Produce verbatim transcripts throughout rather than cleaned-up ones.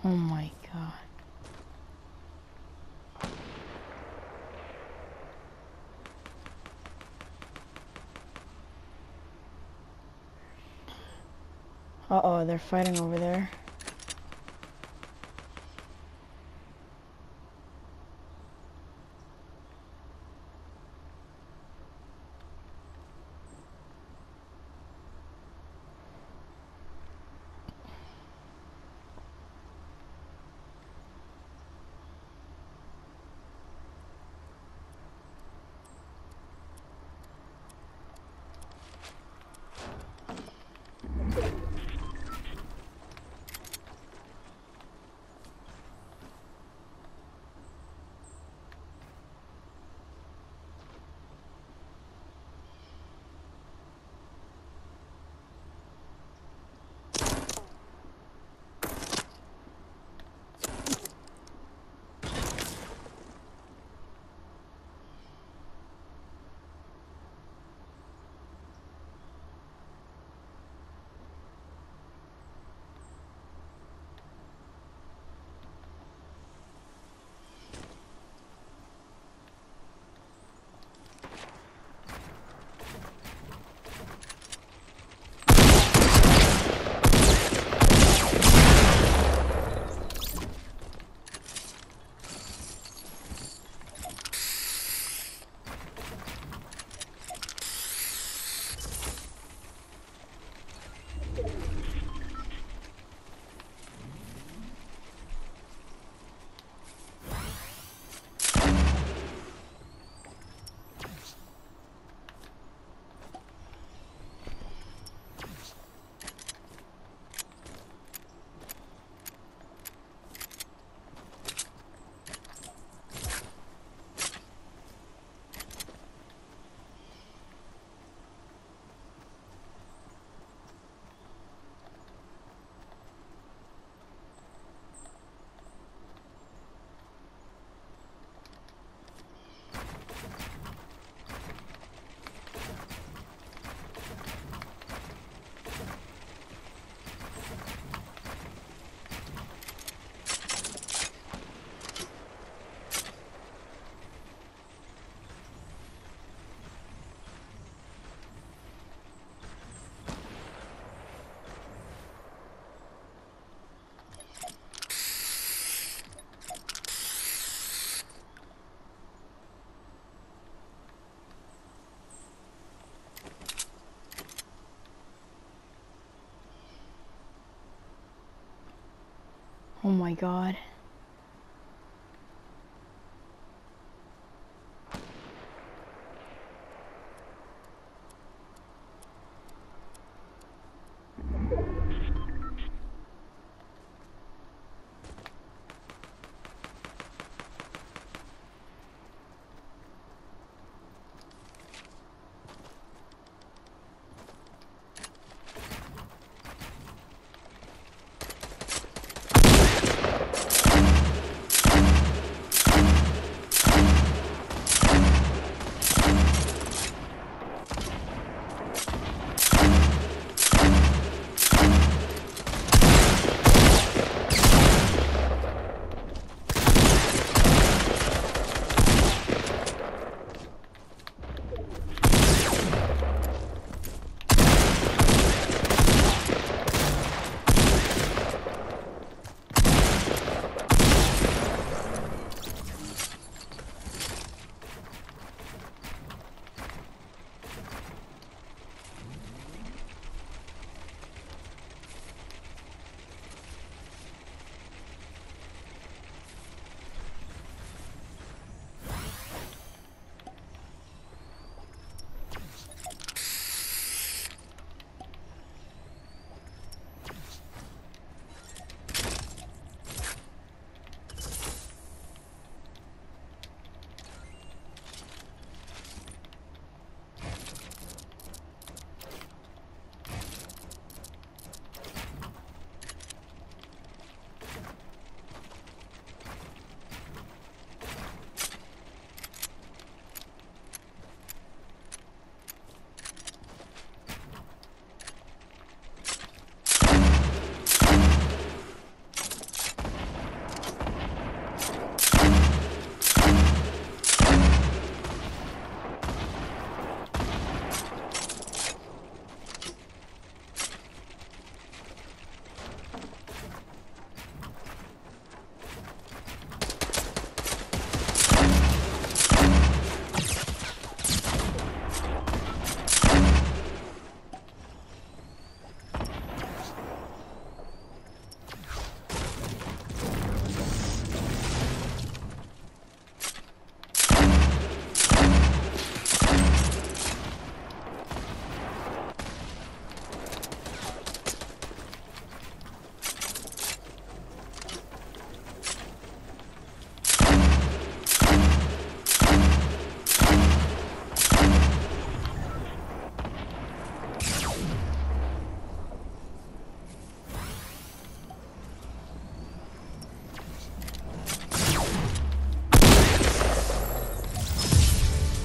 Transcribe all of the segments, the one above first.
Oh my god. Uh-oh, they're fighting over there. Oh my god.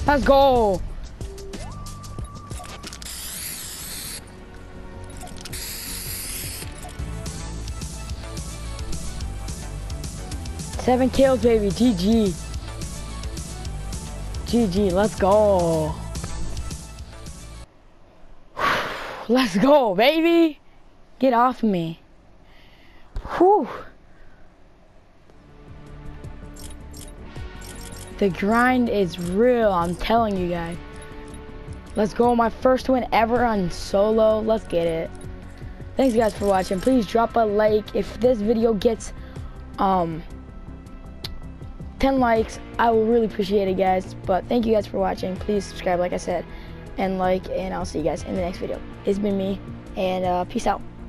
Let's go. Seven kills, baby. G G. G G. Let's go. Let's go, baby. Get off me. Whew. The grind is real, I'm telling you guys. Let's go, my first win ever on solo. Let's get it. Thanks guys for watching. Please drop a like. If this video gets um ten likes, I will really appreciate it, guys. But thank you guys for watching. Please subscribe, like I said, and like, and I'll see you guys in the next video. It's been me, and uh, peace out.